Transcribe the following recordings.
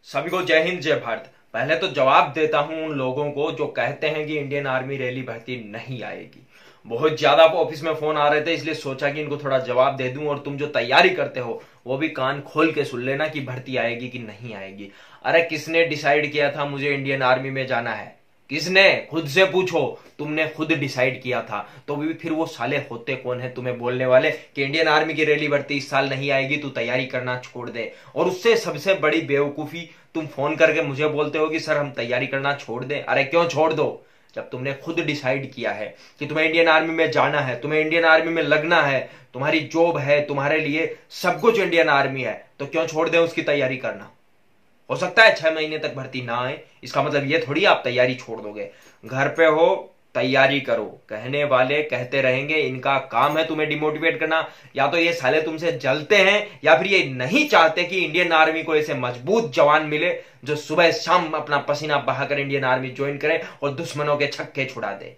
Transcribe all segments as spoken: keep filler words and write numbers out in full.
सभी को जय हिंद जय भारत। पहले तो जवाब देता हूं उन लोगों को जो कहते हैं कि इंडियन आर्मी रैली भर्ती नहीं आएगी। बहुत ज्यादा ऑफिस में फोन आ रहे थे, इसलिए सोचा कि इनको थोड़ा जवाब दे दूं। और तुम जो तैयारी करते हो वो भी कान खोल के सुन लेना कि भर्ती आएगी कि नहीं आएगी। अरे किसने डिसाइड किया था मुझे इंडियन आर्मी में जाना है? किसने? खुद से पूछो। तुमने खुद डिसाइड किया था तो भी फिर वो साले होते कौन है तुम्हें बोलने वाले कि इंडियन आर्मी की रैली भर्ती इस साल नहीं आएगी, तू तैयारी करना छोड़ दे। और उससे सबसे बड़ी बेवकूफी, तुम फोन करके मुझे बोलते हो कि सर हम तैयारी करना छोड़ दें। अरे क्यों छोड़ दो? जब तुमने खुद डिसाइड किया है कि तुम्हें इंडियन आर्मी में जाना है, तुम्हें इंडियन आर्मी में लगना है, तुम्हारी जॉब है, तुम्हारे लिए सब कुछ इंडियन आर्मी है, तो क्यों छोड़ दें उसकी तैयारी करना? हो सकता है छह महीने तक भर्ती ना आए, इसका मतलब ये थोड़ी आप तैयारी छोड़ दोगे। घर पे हो, तैयारी करो। कहने वाले कहते रहेंगे, इनका काम है तुम्हें डिमोटिवेट करना। या तो ये साले तुमसे जलते हैं या फिर ये नहीं चाहते कि इंडियन आर्मी को ऐसे मजबूत जवान मिले जो सुबह शाम अपना पसीना बहाकर इंडियन आर्मी ज्वाइन करे और दुश्मनों के छक्के छुड़ा दे।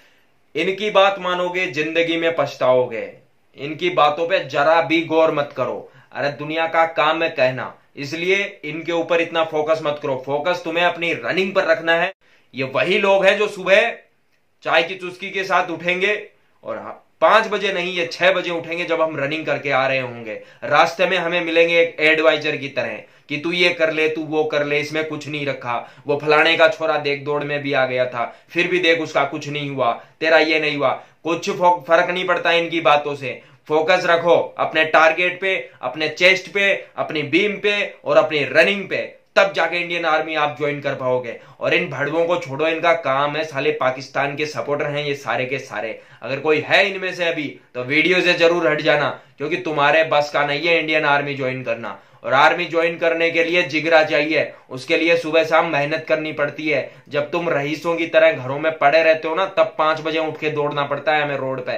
इनकी बात मानोगे जिंदगी में पछताओगे। इनकी बातों पे जरा भी गौर मत करो। अरे दुनिया का काम है कहना, इसलिए इनके ऊपर इतना फोकस मत करो। फोकस तुम्हें अपनी रनिंग पर रखना है। ये वही लोग हैं जो सुबह चाय की चुस्की के साथ उठेंगे और पांच बजे नहीं, ये छह बजे उठेंगे जब हम रनिंग करके आ रहे होंगे। रास्ते में हमें मिलेंगे एक एडवाइजर की तरह कि तू ये कर ले, तू वो कर ले, इसमें कुछ नहीं रखा। वो फलाने का छोरा देख दौड़ में भी आ गया था, फिर भी देख उसका कुछ नहीं हुआ, तेरा ये नहीं हुआ। कुछ फर्क नहीं पड़ता इनकी बातों से। फोकस रखो अपने टारगेट पे, अपने चेस्ट पे, अपनी बीम पे और अपनी रनिंग पे, तब जाके इंडियन आर्मी आप ज्वाइन कर पाओगे। और इन भड़वों को छोड़ो, इनका काम है, साले पाकिस्तान के सपोर्टर हैं ये सारे के सारे। अगर कोई है इनमें से अभी तो वीडियो से जरूर हट जाना, क्योंकि तुम्हारे बस का नहीं है इंडियन आर्मी ज्वाइन करना। और आर्मी ज्वाइन करने के लिए जिगरा चाहिए, उसके लिए सुबह शाम मेहनत करनी पड़ती है। जब तुम रईसों की तरह घरों में पड़े रहते हो ना, तब पांच बजे उठ के दौड़ना पड़ता है हमें रोड पे।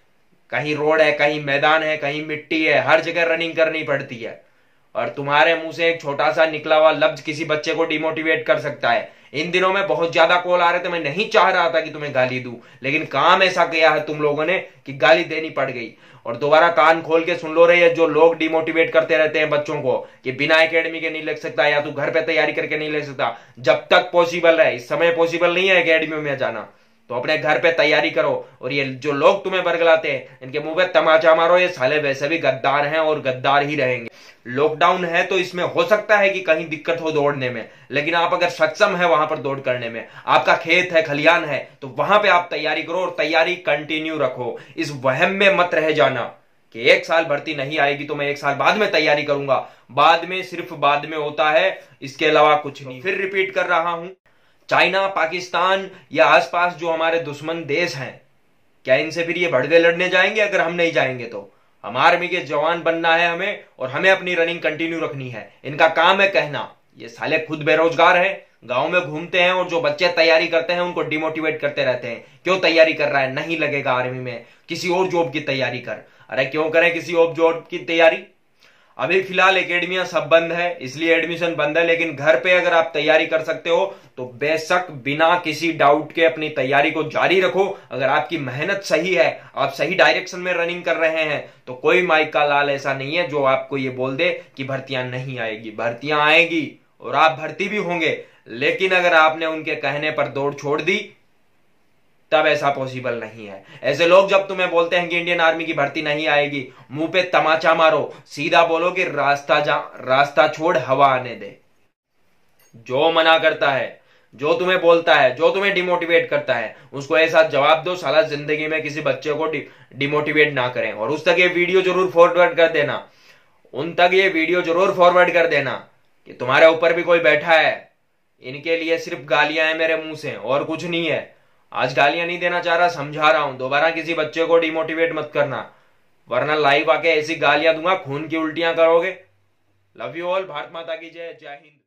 कहीं रोड है, कहीं मैदान है, कहीं मिट्टी है, हर जगह रनिंग करनी पड़ती है। और तुम्हारे मुंह से एक छोटा सा निकला हुआ लफ्ज किसी बच्चे को डिमोटिवेट कर सकता है। इन दिनों में बहुत ज्यादा कॉल आ रहे थे, मैं नहीं चाह रहा था कि तुम्हें गाली दूं, लेकिन काम ऐसा किया है तुम लोगों ने कि गाली देनी पड़ गई। और दोबारा कान खोल के सुन लो रहे हैं जो लोग डिमोटिवेट करते रहते हैं बच्चों को कि बिना एकेडमी के नहीं लग सकता या तू घर पे तैयारी करके नहीं ले सकता। जब तक पॉसिबल है, इस समय पॉसिबल नहीं है एकेडमी में जाना, तो अपने घर पे तैयारी करो। और ये जो लोग तुम्हें बरगलाते हैं इनके मुंह पे तमाचा मारो। ये साले वैसे भी गद्दार हैं और गद्दार ही रहेंगे। लॉकडाउन है तो इसमें हो सकता है कि कहीं दिक्कत हो दौड़ने में, लेकिन आप अगर सक्षम है वहां पर दौड़ करने में, आपका खेत है, खलियान है, तो वहां पे आप तैयारी करो और तैयारी कंटिन्यू रखो। इस वहम में मत रह जाना कि एक साल भर्ती नहीं आएगी तो मैं एक साल बाद में तैयारी करूंगा। बाद में सिर्फ बाद में होता है, इसके अलावा कुछ नहीं। फिर रिपीट कर रहा हूं, चाइना, पाकिस्तान या आसपास जो हमारे दुश्मन देश हैं, क्या इनसे फिर ये भड़वे लड़ने जाएंगे? अगर हम नहीं जाएंगे तो हम आर्मी के जवान बनना है हमें, और हमें अपनी रनिंग कंटिन्यू रखनी है। इनका काम है कहना। ये साले खुद बेरोजगार हैं, गांव में घूमते हैं, और जो बच्चे तैयारी करते हैं उनको डिमोटिवेट करते रहते हैं। क्यों तैयारी कर रहा है? नहीं लगेगा आर्मी में, किसी और जॉब की तैयारी कर। अरे क्यों करें किसी और जॉब की तैयारी? अभी फिलहाल एकेडमियां सब बंद है, इसलिए एडमिशन बंद है, लेकिन घर पे अगर आप तैयारी कर सकते हो तो बेशक बिना किसी डाउट के अपनी तैयारी को जारी रखो। अगर आपकी मेहनत सही है, आप सही डायरेक्शन में रनिंग कर रहे हैं, तो कोई माइक का लाल ऐसा नहीं है जो आपको ये बोल दे कि भर्तियां नहीं आएगी। भर्तियां आएगी और आप भर्ती भी होंगे, लेकिन अगर आपने उनके कहने पर दौड़ छोड़ दी तब ऐसा पॉसिबल नहीं है। ऐसे लोग जब तुम्हें बोलते हैं कि इंडियन आर्मी की भर्ती नहीं आएगी, मुंह पे तमाचा मारो, सीधा बोलो कि रास्ता जा रास्ता छोड़ हवा आने दे। जो मना करता है, जो तुम्हें बोलता है, जो तुम्हें डिमोटिवेट करता है, उसको ऐसा जवाब दो, साला जिंदगी में किसी बच्चे को डि, डिमोटिवेट ना करें। और उस तक ये वीडियो जरूर फॉरवर्ड कर देना, उन तक ये वीडियो जरूर फॉरवर्ड कर देना कि तुम्हारे ऊपर भी कोई बैठा है। इनके लिए सिर्फ गालियां हैं मेरे मुंह से, और कुछ नहीं है। आज गालियां नहीं देना चाह रहा, समझा रहा हूं। दोबारा किसी बच्चे को डिमोटिवेट मत करना, वरना लाइव आके ऐसी गालियां दूंगा खून की उल्टियां करोगे। Love you all. भारत माता की जय। जय हिंद।